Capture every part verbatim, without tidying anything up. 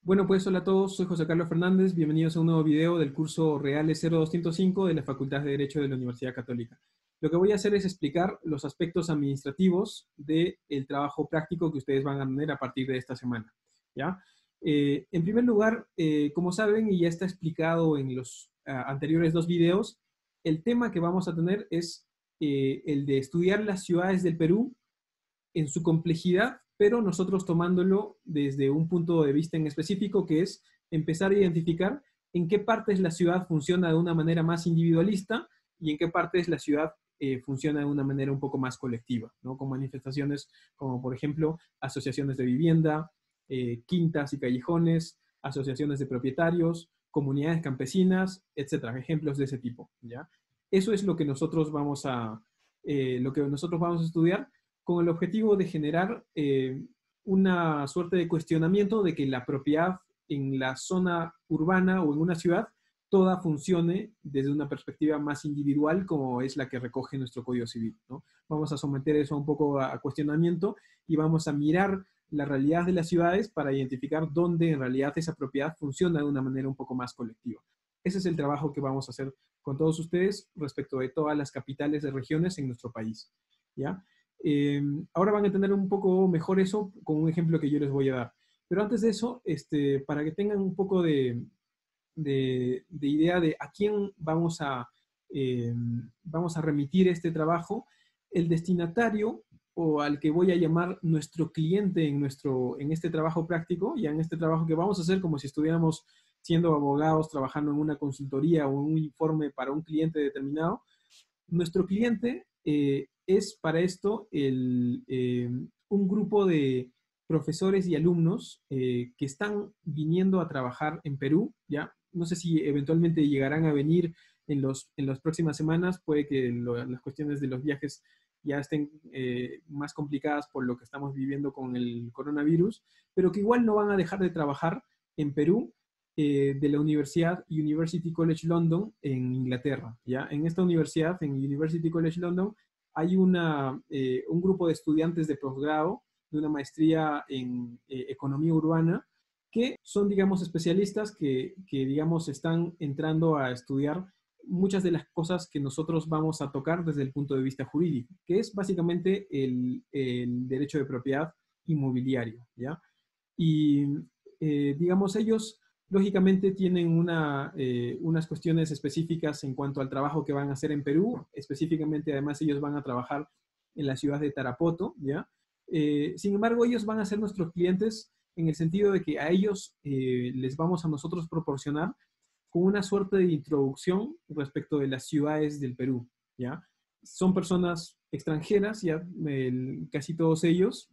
Bueno, pues hola a todos, soy José Carlos Fernández, bienvenidos a un nuevo video del curso Reales cero doscientos cinco de la Facultad de Derecho de la Universidad Católica. Lo que voy a hacer es explicar los aspectos administrativos del trabajo práctico que ustedes van a tener a partir de esta semana, ¿ya? Eh, en primer lugar, eh, como saben y ya está explicado en los uh, anteriores dos videos, el tema que vamos a tener es eh, el de estudiar las ciudades del Perú en su complejidad, pero nosotros tomándolo desde un punto de vista en específico, que es empezar a identificar en qué partes la ciudad funciona de una manera más individualista y en qué partes la ciudad eh, funciona de una manera un poco más colectiva, ¿no? Con manifestaciones como, por ejemplo, asociaciones de vivienda, eh, quintas y callejones, asociaciones de propietarios, comunidades campesinas, etcétera, ejemplos de ese tipo, ¿ya? Eso es lo que nosotros vamos a, eh, lo que nosotros vamos a estudiar, con el objetivo de generar eh, una suerte de cuestionamiento de que la propiedad en la zona urbana o en una ciudad toda funcione desde una perspectiva más individual, como es la que recoge nuestro Código Civil, ¿no? Vamos a someter eso un poco a, a cuestionamiento y vamos a mirar la realidad de las ciudades para identificar dónde en realidad esa propiedad funciona de una manera un poco más colectiva. Ese es el trabajo que vamos a hacer con todos ustedes respecto de todas las capitales de regiones en nuestro país, ¿ya? Eh, ahora van a entender un poco mejor eso con un ejemplo que yo les voy a dar. Pero antes de eso, este, para que tengan un poco de, de, de idea de a quién vamos a, eh, vamos a remitir este trabajo, el destinatario o al que voy a llamar nuestro cliente en, nuestro, en este trabajo práctico, y en este trabajo que vamos a hacer como si estuviéramos siendo abogados trabajando en una consultoría o en un informe para un cliente determinado, nuestro cliente eh, es para esto el, eh, un grupo de profesores y alumnos eh, que están viniendo a trabajar en Perú, ¿ya? No sé si eventualmente llegarán a venir en, los, en las próximas semanas, puede que lo, las cuestiones de los viajes ya estén eh, más complicadas por lo que estamos viviendo con el coronavirus, pero que igual no van a dejar de trabajar en Perú, eh, de la Universidad University College London en Inglaterra, ¿ya? En esta universidad, en University College London, hay una, eh, un grupo de estudiantes de posgrado de una maestría en eh, economía urbana que son, digamos, especialistas que, que, digamos, están entrando a estudiar muchas de las cosas que nosotros vamos a tocar desde el punto de vista jurídico, que es básicamente el, el derecho de propiedad inmobiliario, ¿ya? Y, eh, digamos, ellos lógicamente tienen una, eh, unas cuestiones específicas en cuanto al trabajo que van a hacer en Perú. Específicamente, además, ellos van a trabajar en la ciudad de Tarapoto, ¿ya? Eh, sin embargo, ellos van a ser nuestros clientes en el sentido de que a ellos eh, les vamos a nosotros proporcionar con una suerte de introducción respecto de las ciudades del Perú, ¿ya? Son personas extranjeras, ya el, casi todos ellos,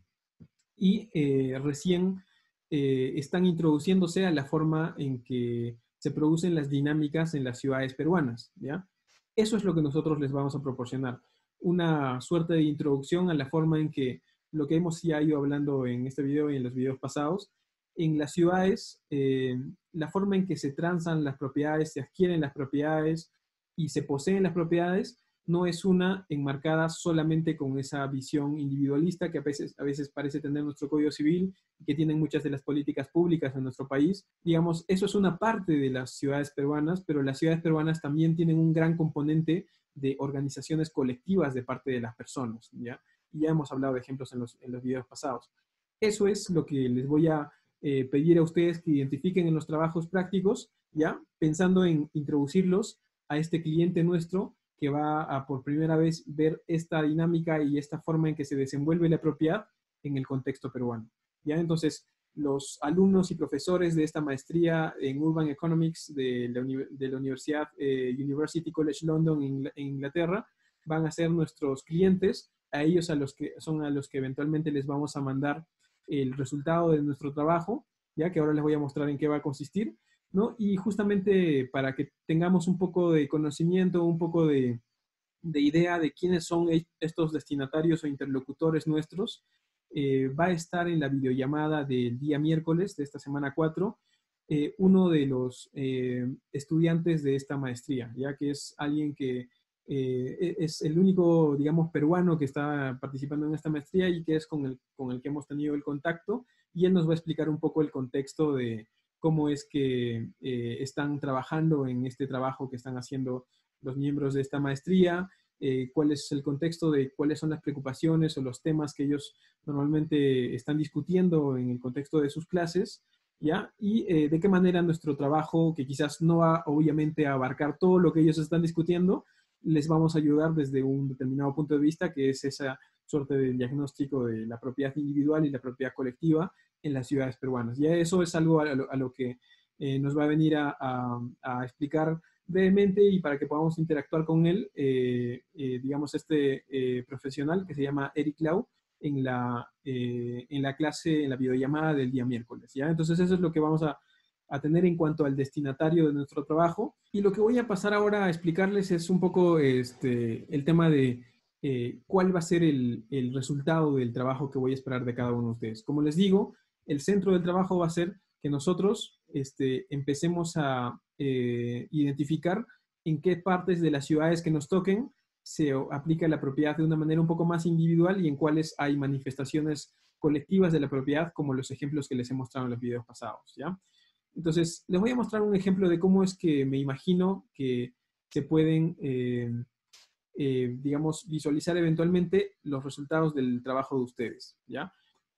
y eh, recién eh, están introduciéndose a la forma en que se producen las dinámicas en las ciudades peruanas, ¿ya? Eso es lo que nosotros les vamos a proporcionar, una suerte de introducción a la forma en que lo que hemos ya ido hablando en este video y en los videos pasados, en las ciudades, eh, la forma en que se transan las propiedades, se adquieren las propiedades y se poseen las propiedades, no es una enmarcada solamente con esa visión individualista que a veces, a veces parece tener nuestro Código Civil y que tienen muchas de las políticas públicas en nuestro país. Digamos, eso es una parte de las ciudades peruanas, pero las ciudades peruanas también tienen un gran componente de organizaciones colectivas de parte de las personas, ¿ya? Y ya hemos hablado de ejemplos en los, en los videos pasados. Eso es lo que les voy a eh, pedir a ustedes que identifiquen en los trabajos prácticos, ¿ya? Pensando en introducirlos a este cliente nuestro que va a por primera vez ver esta dinámica y esta forma en que se desenvuelve la propiedad en el contexto peruano, ¿ya? Entonces, los alumnos y profesores de esta maestría en Urban Economics de la, uni de la Universidad eh, University College London en Inglaterra van a ser nuestros clientes, a ellos a los que, son a los que eventualmente les vamos a mandar el resultado de nuestro trabajo, ya que ahora les voy a mostrar en qué va a consistir, ¿no? Y justamente para que tengamos un poco de conocimiento, un poco de, de idea de quiénes son estos destinatarios o interlocutores nuestros, eh, va a estar en la videollamada del día miércoles de esta semana cuatro, eh, uno de los eh, estudiantes de esta maestría, ya que es alguien que eh, es el único, digamos, peruano que está participando en esta maestría y que es con el, con el que hemos tenido el contacto, y él nos va a explicar un poco el contexto de cómo es que eh, están trabajando en este trabajo que están haciendo los miembros de esta maestría, eh, cuál es el contexto de cuáles son las preocupaciones o los temas que ellos normalmente están discutiendo en el contexto de sus clases, ¿ya? Y eh, de qué manera nuestro trabajo, que quizás no va obviamente a abarcar todo lo que ellos están discutiendo, les vamos a ayudar desde un determinado punto de vista, que es esa suerte de diagnóstico de la propiedad individual y la propiedad colectiva en las ciudades peruanas. Ya eso es algo a lo, a lo que eh, nos va a venir a, a, a explicar brevemente y para que podamos interactuar con él, eh, eh, digamos, este eh, profesional que se llama Eric Lau, en la, eh, en la clase, en la videollamada del día miércoles, ¿ya? Entonces eso es lo que vamos a, a tener en cuanto al destinatario de nuestro trabajo. Y lo que voy a pasar ahora a explicarles es un poco este, el tema de eh, cuál va a ser el, el resultado del trabajo que voy a esperar de cada uno de ustedes. Como les digo, el centro del trabajo va a ser que nosotros este, empecemos a eh, identificar en qué partes de las ciudades que nos toquen se aplica la propiedad de una manera un poco más individual y en cuáles hay manifestaciones colectivas de la propiedad, como los ejemplos que les he mostrado en los videos pasados, ¿ya? Entonces, les voy a mostrar un ejemplo de cómo es que me imagino que se pueden, eh, eh, digamos, visualizar eventualmente los resultados del trabajo de ustedes, ¿ya?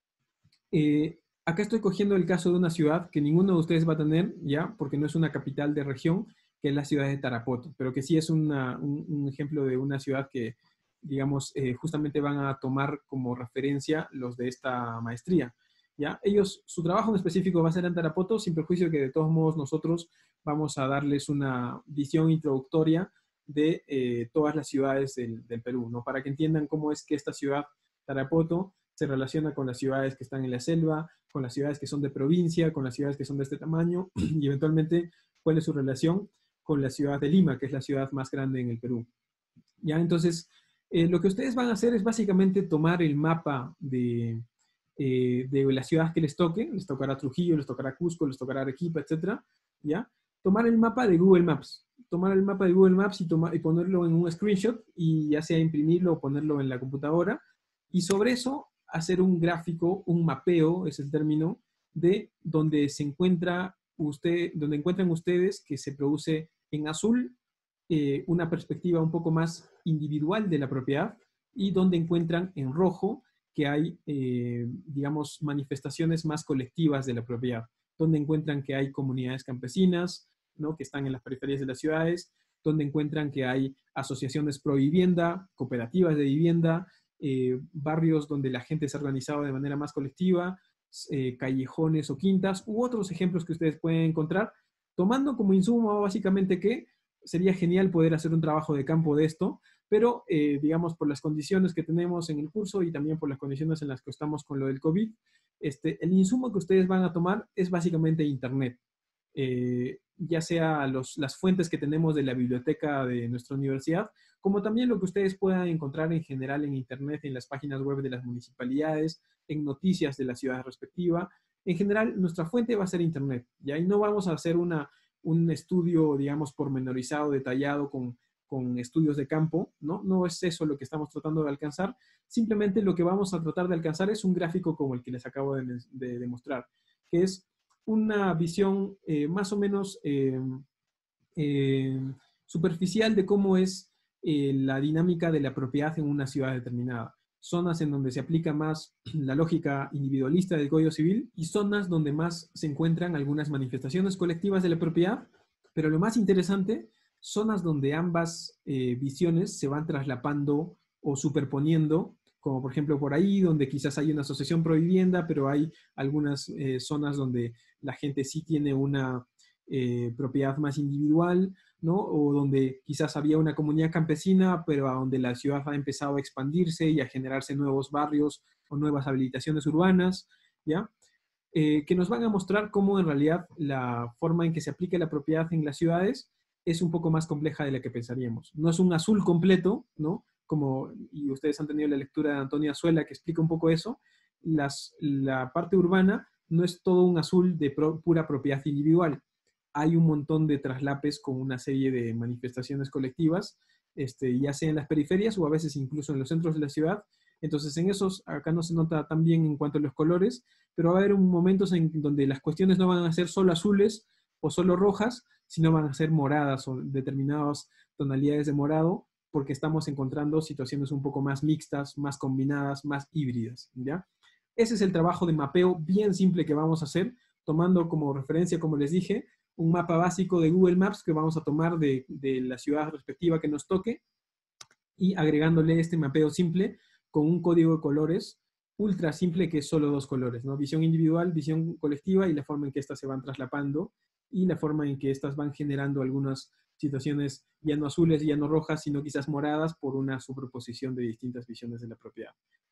Eh, acá estoy cogiendo el caso de una ciudad que ninguno de ustedes va a tener, ¿ya? Porque no es una capital de región, que es la ciudad de Tarapoto, pero que sí es una, un, un ejemplo de una ciudad que, digamos, eh, justamente van a tomar como referencia los de esta maestría, ¿ya? Ellos, su trabajo en específico va a ser en Tarapoto, sin perjuicio que de todos modos nosotros vamos a darles una visión introductoria de eh, todas las ciudades del, del Perú, ¿no? Para que entiendan cómo es que esta ciudad, Tarapoto, se relaciona con las ciudades que están en la selva, con las ciudades que son de provincia, con las ciudades que son de este tamaño y eventualmente cuál es su relación con la ciudad de Lima, que es la ciudad más grande en el Perú. Ya, entonces, eh, lo que ustedes van a hacer es básicamente tomar el mapa de, eh, de las ciudades que les toque, les tocará Trujillo, les tocará Cusco, les tocará Arequipa, etcétera, ¿ya? Tomar el mapa de Google Maps, tomar el mapa de Google Maps y, toma, y ponerlo en un screenshot y ya sea imprimirlo o ponerlo en la computadora y sobre eso hacer un gráfico, un mapeo, es el término, de donde se encuentra usted, donde encuentran ustedes que se produce en azul eh, una perspectiva un poco más individual de la propiedad y donde encuentran en rojo que hay, eh, digamos, manifestaciones más colectivas de la propiedad, donde encuentran que hay comunidades campesinas, ¿no? Que están en las periferias de las ciudades, donde encuentran que hay asociaciones pro vivienda, cooperativas de vivienda, Eh, barrios donde la gente se ha organizado de manera más colectiva, eh, callejones o quintas, u otros ejemplos que ustedes pueden encontrar, tomando como insumo básicamente que sería genial poder hacer un trabajo de campo de esto, pero eh, digamos por las condiciones que tenemos en el curso y también por las condiciones en las que estamos con lo del COVID, este, el insumo que ustedes van a tomar es básicamente Internet. Eh, ya sea los, las fuentes que tenemos de la biblioteca de nuestra universidad, como también lo que ustedes puedan encontrar en general en Internet, en las páginas web de las municipalidades, en noticias de la ciudad respectiva. En general, nuestra fuente va a ser Internet, y ahí no vamos a hacer una, un estudio, digamos, pormenorizado, detallado, con, con estudios de campo, ¿no? No es eso lo que estamos tratando de alcanzar, simplemente lo que vamos a tratar de alcanzar es un gráfico como el que les acabo de, de demostrar, que es una visión eh, más o menos eh, eh, superficial de cómo es eh, la dinámica de la propiedad en una ciudad determinada. Zonas en donde se aplica más la lógica individualista del Código Civil y zonas donde más se encuentran algunas manifestaciones colectivas de la propiedad, pero lo más interesante, zonas donde ambas eh, visiones se van traslapando o superponiendo, como por ejemplo por ahí, donde quizás hay una asociación pro vivienda, pero hay algunas eh, zonas donde la gente sí tiene una eh, propiedad más individual, ¿no? O donde quizás había una comunidad campesina, pero a donde la ciudad ha empezado a expandirse y a generarse nuevos barrios o nuevas habilitaciones urbanas, ¿ya? Eh, que nos van a mostrar cómo en realidad la forma en que se aplica la propiedad en las ciudades es un poco más compleja de la que pensaríamos. No es un azul completo, ¿no? Como, y ustedes han tenido la lectura de Antonio Azuela que explica un poco eso, las, la parte urbana no es todo un azul de pro, pura propiedad individual. Hay un montón de traslapes con una serie de manifestaciones colectivas, este, ya sea en las periferias o a veces incluso en los centros de la ciudad, Entonces, en esos, acá no se nota tan bien en cuanto a los colores, pero va a haber un momentos en donde las cuestiones no van a ser solo azules o solo rojas, sino van a ser moradas o determinadas tonalidades de morado, porque estamos encontrando situaciones un poco más mixtas, más combinadas, más híbridas, ¿ya? Ese es el trabajo de mapeo bien simple que vamos a hacer, tomando como referencia, como les dije, un mapa básico de Google Maps que vamos a tomar de, de la ciudad respectiva que nos toque y agregándole este mapeo simple con un código de colores ultra simple que es solo dos colores, ¿no? Visión individual, visión colectiva y la forma en que estas se van traslapando y la forma en que estas van generando algunas situaciones ya no azules, ya no rojas, sino quizás moradas por una superposición de distintas visiones de la propiedad.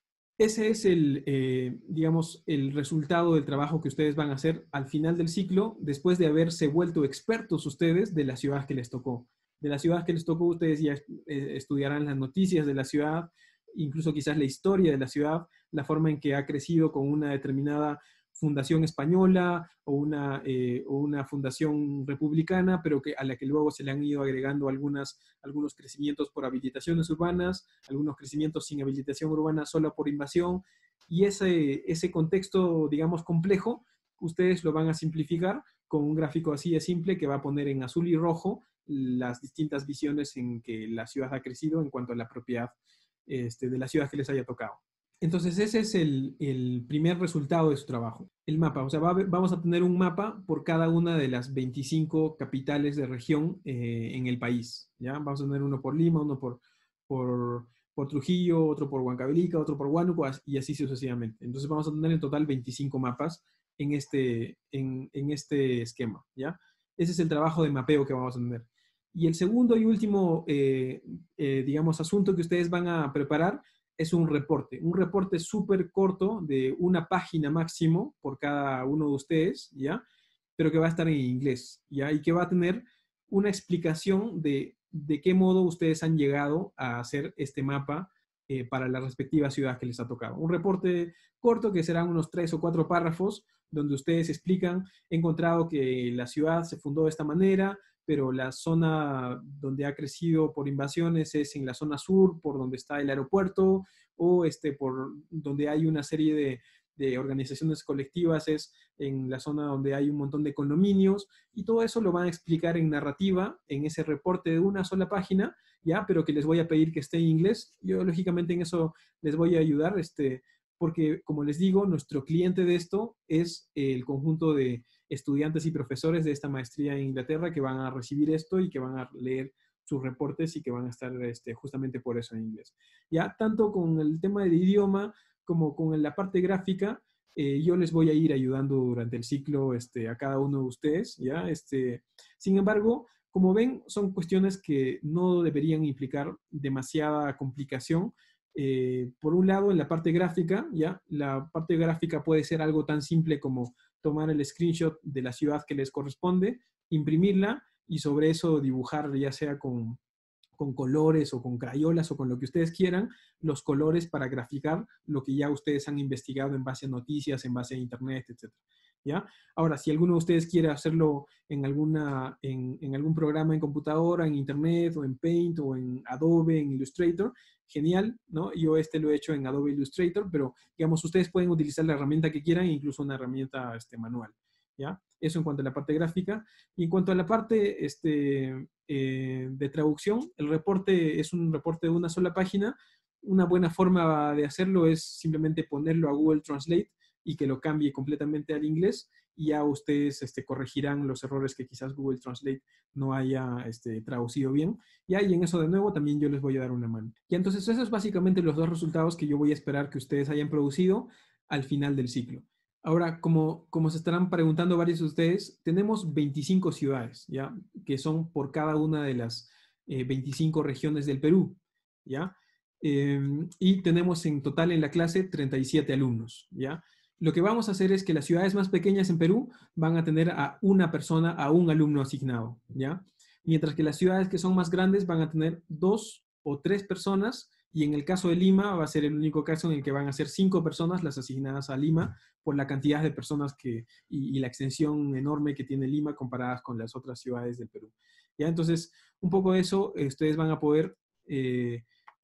Ese es el, eh, digamos, el resultado del trabajo que ustedes van a hacer al final del ciclo, después de haberse vuelto expertos ustedes de la ciudad que les tocó. De la ciudad que les tocó, ustedes ya eh, estudiarán las noticias de la ciudad, incluso quizás la historia de la ciudad, la forma en que ha crecido con una determinada fundación española o una, eh, o una fundación republicana, pero que, a la que luego se le han ido agregando algunas, algunos crecimientos por habilitaciones urbanas, algunos crecimientos sin habilitación urbana solo por invasión, y ese, ese contexto, digamos, complejo, ustedes lo van a simplificar con un gráfico así de simple que va a poner en azul y rojo las distintas visiones en que la ciudad ha crecido en cuanto a la propiedad este, de la ciudad que les haya tocado. Entonces ese es el, el primer resultado de su trabajo, el mapa. O sea, va a, vamos a tener un mapa por cada una de las veinticinco capitales de región eh, en el país. ¿Ya? Vamos a tener uno por Lima, uno por, por, por Trujillo, otro por Huancavelica, otro por Huánuco y así sucesivamente. Entonces vamos a tener en total veinticinco mapas en este, en, en este esquema. ¿Ya? Ese es el trabajo de mapeo que vamos a tener. Y el segundo y último, eh, eh, digamos, asunto que ustedes van a preparar es un reporte, un reporte súper corto de una página máximo por cada uno de ustedes, ¿ya? Pero que va a estar en inglés, ¿ya? Y que va a tener una explicación de, de qué modo ustedes han llegado a hacer este mapa eh, para la respectiva ciudad que les ha tocado. Un reporte corto que serán unos tres o cuatro párrafos donde ustedes explican, he encontrado que la ciudad se fundó de esta manera, pero la zona donde ha crecido por invasiones es en la zona sur, por donde está el aeropuerto, o este, por donde hay una serie de, de organizaciones colectivas es en la zona donde hay un montón de condominios, y todo eso lo van a explicar en narrativa, en ese reporte de una sola página, ya, pero que les voy a pedir que esté en inglés. Yo, lógicamente, en eso les voy a ayudar, este, porque, como les digo, nuestro cliente de esto es el conjunto de estudiantes y profesores de esta maestría en Inglaterra que van a recibir esto y que van a leer sus reportes y que van a estar este, justamente por eso en inglés. Ya, tanto con el tema del idioma como con la parte gráfica, eh, yo les voy a ir ayudando durante el ciclo este, a cada uno de ustedes, ¿ya? Este, sin embargo, como ven, son cuestiones que no deberían implicar demasiada complicación. Eh, por un lado, en la parte gráfica, ¿ya? La parte gráfica puede ser algo tan simple como tomar el screenshot de la ciudad que les corresponde, imprimirla y sobre eso dibujar ya sea con, con colores o con crayolas o con lo que ustedes quieran, los colores para graficar lo que ya ustedes han investigado en base a noticias, en base a internet, etcétera. ¿Ya? Ahora, si alguno de ustedes quiere hacerlo en, alguna, en, en algún programa en computadora, en internet, o en Paint, o en Adobe, en Illustrator, genial, ¿no? Yo este lo he hecho en Adobe Illustrator, pero, digamos, ustedes pueden utilizar la herramienta que quieran, incluso una herramienta este, manual, ¿ya? Eso en cuanto a la parte gráfica. Y en cuanto a la parte este, eh, de traducción, el reporte es un reporte de una sola página. Una buena forma de hacerlo es simplemente ponerlo a Google Translate y que lo cambie completamente al inglés, y ya ustedes este, corregirán los errores que quizás Google Translate no haya este, traducido bien. Ya, y en eso de nuevo también yo les voy a dar una mano. Y entonces esos es básicamente los dos resultados que yo voy a esperar que ustedes hayan producido al final del ciclo. Ahora, como, como se estarán preguntando varios de ustedes, tenemos veinticinco ciudades, ¿ya? Que son por cada una de las eh, veinticinco regiones del Perú, ¿ya? Eh, y tenemos en total en la clase treinta y siete alumnos, ¿ya? Lo que vamos a hacer es que las ciudades más pequeñas en Perú van a tener a una persona, a un alumno asignado, ¿ya? Mientras que las ciudades que son más grandes van a tener dos o tres personas, y en el caso de Lima va a ser el único caso en el que van a ser cinco personas las asignadas a Lima por la cantidad de personas que, y, y la extensión enorme que tiene Lima comparadas con las otras ciudades del Perú. ¿Ya? Entonces, un poco de eso, eh, ustedes van a poder... Eh,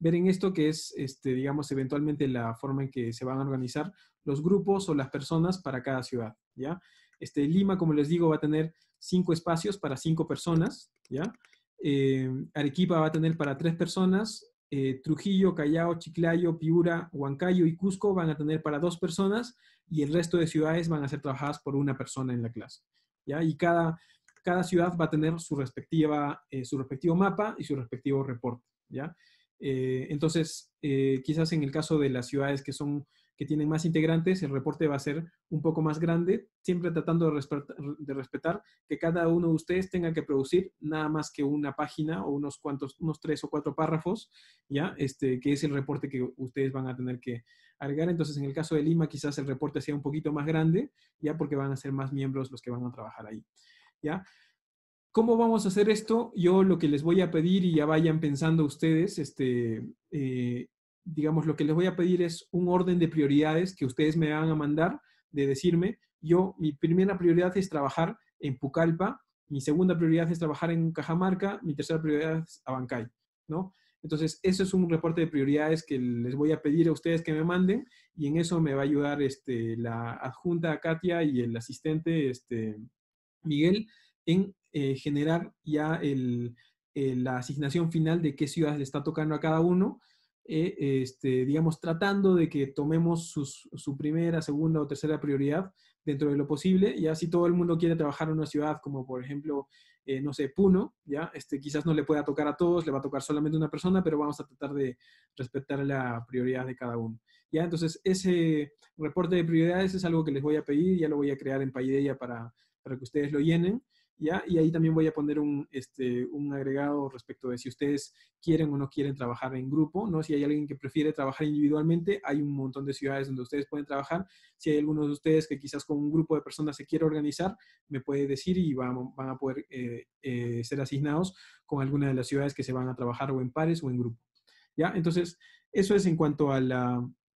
ver en esto que es, este, digamos, eventualmente la forma en que se van a organizar los grupos o las personas para cada ciudad, ¿ya? Este, Lima, como les digo, va a tener cinco espacios para cinco personas, ¿ya? Eh, Arequipa va a tener para tres personas, eh, Trujillo, Callao, Chiclayo, Piura, Huancayo y Cusco van a tener para dos personas y el resto de ciudades van a ser trabajadas por una persona en la clase, ¿ya? Y cada, cada ciudad va a tener su, respectiva, eh, su respectivo mapa y su respectivo reporte, ¿ya? Eh, entonces, eh, quizás en el caso de las ciudades que son que tienen más integrantes, el reporte va a ser un poco más grande, siempre tratando de respetar, de respetar que cada uno de ustedes tenga que producir nada más que una página o unos cuantos, unos tres o cuatro párrafos, ¿ya? Este, que es el reporte que ustedes van a tener que agregar. Entonces, en el caso de Lima, quizás el reporte sea un poquito más grande, ¿ya? Porque van a ser más miembros los que van a trabajar ahí, ¿ya? ¿Cómo vamos a hacer esto? Yo lo que les voy a pedir, y ya vayan pensando ustedes, este, eh, digamos, lo que les voy a pedir es un orden de prioridades que ustedes me van a mandar, de decirme, yo, mi primera prioridad es trabajar en Pucallpa, mi segunda prioridad es trabajar en Cajamarca, mi tercera prioridad es Abancay, ¿no? Entonces, eso es un reporte de prioridades que les voy a pedir a ustedes que me manden, y en eso me va a ayudar este, la adjunta Katia y el asistente este, Miguel en eh, generar ya el, eh, la asignación final de qué ciudad le está tocando a cada uno, eh, este, digamos, tratando de que tomemos sus, su primera, segunda o tercera prioridad dentro de lo posible. Ya si todo el mundo quiere trabajar en una ciudad como por ejemplo, eh, no sé, Puno, ya este, quizás no le pueda tocar a todos, le va a tocar solamente a una persona, pero vamos a tratar de respetar la prioridad de cada uno. Ya, entonces ese reporte de prioridades es algo que les voy a pedir, ya lo voy a crear en Paideia para para que ustedes lo llenen, ¿ya? Y ahí también voy a poner un, este, un agregado respecto de si ustedes quieren o no quieren trabajar en grupo, ¿no? Si hay alguien que prefiere trabajar individualmente, hay un montón de ciudades donde ustedes pueden trabajar. Si hay algunos de ustedes que quizás con un grupo de personas se quiere organizar, me puede decir y van, van a poder eh, eh, ser asignados con alguna de las ciudades que se van a trabajar o en pares o en grupo, ¿ya? Entonces, eso es en cuanto a la,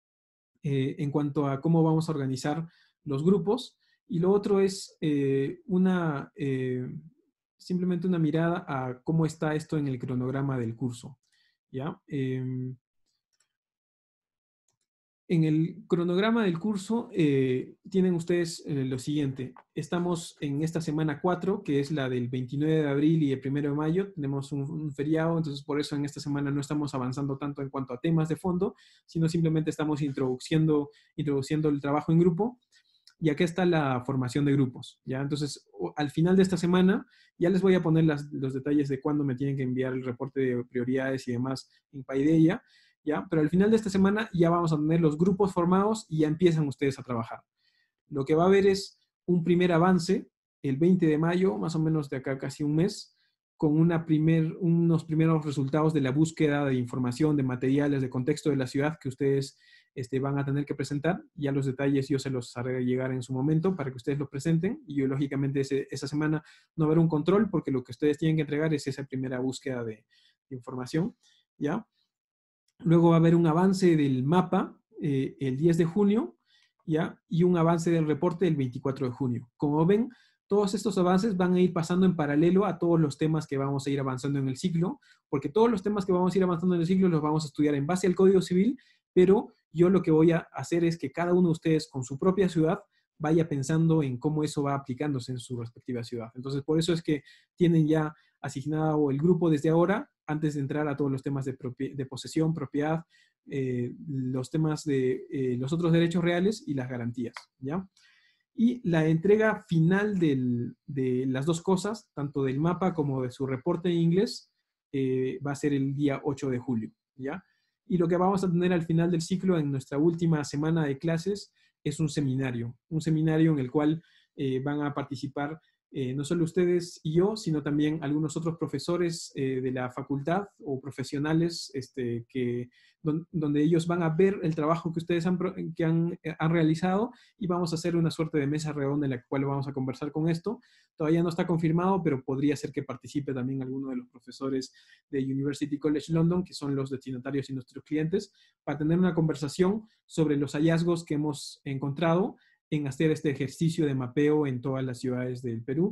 eh, en cuanto a cómo vamos a organizar los grupos. Y lo otro es eh, una, eh, simplemente una mirada a cómo está esto en el cronograma del curso, ¿ya? Eh, en el cronograma del curso eh, tienen ustedes eh, lo siguiente. Estamos en esta semana cuatro, que es la del veintinueve de abril y el primero de mayo. Tenemos un, un feriado, entonces por eso en esta semana no estamos avanzando tanto en cuanto a temas de fondo, sino simplemente estamos introduciendo, introduciendo el trabajo en grupo. Y acá está la formación de grupos, ¿ya? Entonces, al final de esta semana, ya les voy a poner las, los detalles de cuándo me tienen que enviar el reporte de prioridades y demás en Paideia, ¿ya? Pero al final de esta semana ya vamos a tener los grupos formados y ya empiezan ustedes a trabajar. Lo que va a haber es un primer avance el veinte de mayo, más o menos de acá casi un mes, con una primer, unos primeros resultados de la búsqueda de información, de materiales, de contexto de la ciudad que ustedes este, van a tener que presentar. Ya los detalles yo se los haré llegar en su momento para que ustedes los presenten. Y yo, lógicamente, ese, esa semana no habrá un control porque lo que ustedes tienen que entregar es esa primera búsqueda de, de información, ¿ya? Luego va a haber un avance del mapa eh, el diez de junio, ¿ya? Y un avance del reporte el veinticuatro de junio. Como ven, todos estos avances van a ir pasando en paralelo a todos los temas que vamos a ir avanzando en el ciclo, porque todos los temas que vamos a ir avanzando en el ciclo los vamos a estudiar en base al Código Civil, pero yo lo que voy a hacer es que cada uno de ustedes con su propia ciudad vaya pensando en cómo eso va aplicándose en su respectiva ciudad. Entonces, por eso es que tienen ya asignado el grupo desde ahora, antes de entrar a todos los temas de, de posesión, propiedad, eh, los temas de eh, los otros derechos reales y las garantías, ¿ya? Y la entrega final del, de las dos cosas, tanto del mapa como de su reporte en inglés, eh, va a ser el día ocho de julio, ¿ya? Y lo que vamos a tener al final del ciclo, en nuestra última semana de clases, es un seminario, un seminario en el cual eh, van a participar eh, no solo ustedes y yo, sino también algunos otros profesores eh, de la facultad o profesionales este, que, don, donde ellos van a ver el trabajo que ustedes han, que han, eh, han realizado y vamos a hacer una suerte de mesa redonda en la cual vamos a conversar con esto. Todavía no está confirmado, pero podría ser que participe también alguno de los profesores de University College London, que son los destinatarios y nuestros clientes, para tener una conversación sobre los hallazgos que hemos encontrado en hacer este ejercicio de mapeo en todas las ciudades del Perú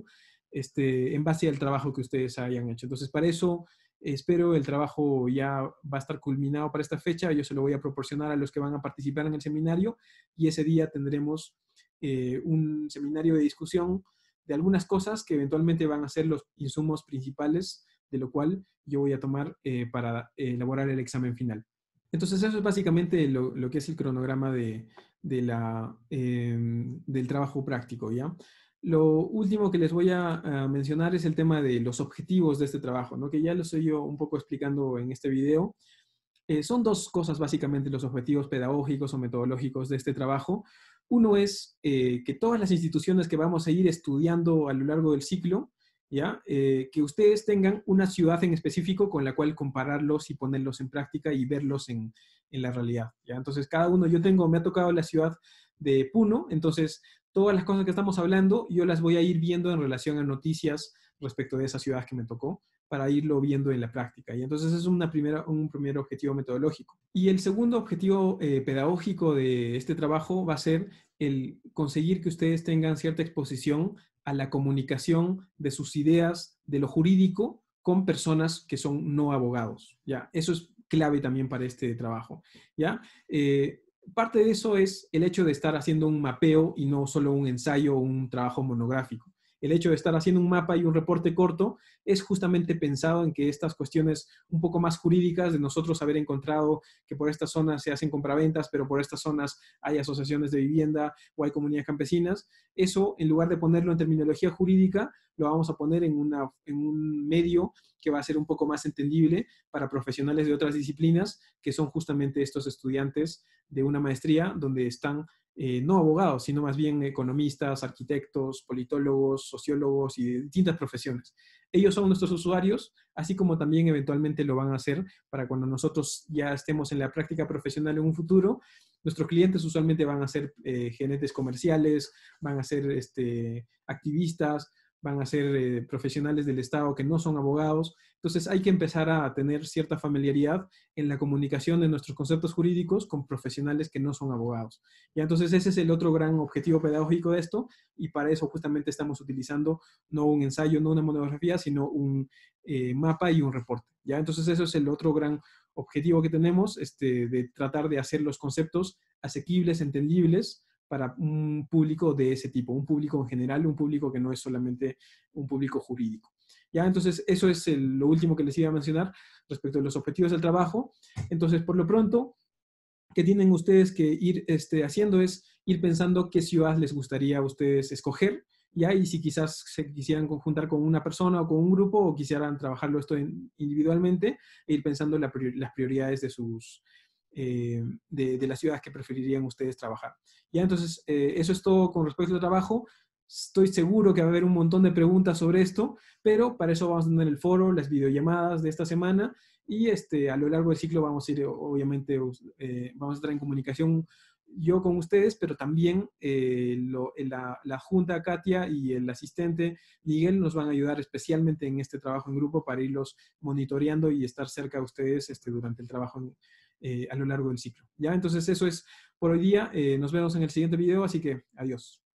este, en base al trabajo que ustedes hayan hecho. Entonces, para eso espero el trabajo ya va a estar culminado para esta fecha. Yo se lo voy a proporcionar a los que van a participar en el seminario y ese día tendremos eh, un seminario de discusión de algunas cosas que eventualmente van a ser los insumos principales de lo cual yo voy a tomar eh, para eh, elaborar el examen final. Entonces eso es básicamente lo, lo que es el cronograma de, de la, eh, del trabajo práctico, ¿ya? Lo último que les voy a, a, mencionar es el tema de los objetivos de este trabajo, ¿no? Que ya lo estoy yo un poco explicando en este video. Eh, son dos cosas básicamente los objetivos pedagógicos o metodológicos de este trabajo. Uno es eh, que todas las instituciones que vamos a ir estudiando a lo largo del ciclo, ¿ya? Eh, que ustedes tengan una ciudad en específico con la cual compararlos y ponerlos en práctica y verlos en, en la realidad, ¿ya? Entonces, cada uno, yo tengo, me ha tocado la ciudad de Puno, entonces todas las cosas que estamos hablando, yo las voy a ir viendo en relación a noticias respecto de esa ciudad que me tocó, para irlo viendo en la práctica. Y entonces es una primera, un primer objetivo metodológico. Y el segundo objetivo eh, pedagógico de este trabajo va a ser el conseguir que ustedes tengan cierta exposición a la comunicación de sus ideas de lo jurídico con personas que son no abogados. ¿Ya? Eso es clave también para este trabajo. ¿Ya? Eh, parte de eso es el hecho de estar haciendo un mapeo y no solo un ensayo o un trabajo monográfico. El hecho de estar haciendo un mapa y un reporte corto es justamente pensado en que estas cuestiones un poco más jurídicas de nosotros haber encontrado que por estas zonas se hacen compraventas, pero por estas zonas hay asociaciones de vivienda o hay comunidades campesinas, eso en lugar de ponerlo en terminología jurídica, lo vamos a poner en, una, en un medio que va a ser un poco más entendible para profesionales de otras disciplinas, que son justamente estos estudiantes de una maestría donde están Eh, no abogados, sino más bien economistas, arquitectos, politólogos, sociólogos y de distintas profesiones. Ellos son nuestros usuarios, así como también eventualmente lo van a hacer para cuando nosotros ya estemos en la práctica profesional en un futuro. Nuestros clientes usualmente van a ser eh, gerentes comerciales, van a ser este, activistas, van a ser eh, profesionales del Estado que no son abogados. Entonces hay que empezar a tener cierta familiaridad en la comunicación de nuestros conceptos jurídicos con profesionales que no son abogados. Y entonces ese es el otro gran objetivo pedagógico de esto y para eso justamente estamos utilizando no un ensayo, no una monografía, sino un eh, mapa y un reporte. ¿Ya? Entonces eso es el otro gran objetivo que tenemos, este, de tratar de hacer los conceptos asequibles, entendibles, para un público de ese tipo, un público en general, un público que no es solamente un público jurídico. ¿Ya? Entonces, eso es el, lo último que les iba a mencionar respecto a los objetivos del trabajo. Entonces, por lo pronto, que tienen ustedes que ir este, haciendo es ir pensando qué ciudad les gustaría a ustedes escoger, ¿ya? Y si quizás se quisieran conjuntar con una persona o con un grupo o quisieran trabajarlo esto en, individualmente, e ir pensando la prior, las prioridades de sus... Eh, de, de las ciudades que preferirían ustedes trabajar. Ya, entonces, eh, eso es todo con respecto al trabajo. Estoy seguro que va a haber un montón de preguntas sobre esto, pero para eso vamos a tener el foro, las videollamadas de esta semana y este, a lo largo del ciclo vamos a ir, obviamente, eh, vamos a estar en comunicación yo con ustedes, pero también eh, lo, la, la Junta Katia y el asistente Miguel nos van a ayudar especialmente en este trabajo en grupo para irlos monitoreando y estar cerca de ustedes este, durante el trabajo en, eh, a lo largo del ciclo. ¿Ya? Entonces eso es por hoy día. Eh, nos vemos en el siguiente video, así que adiós.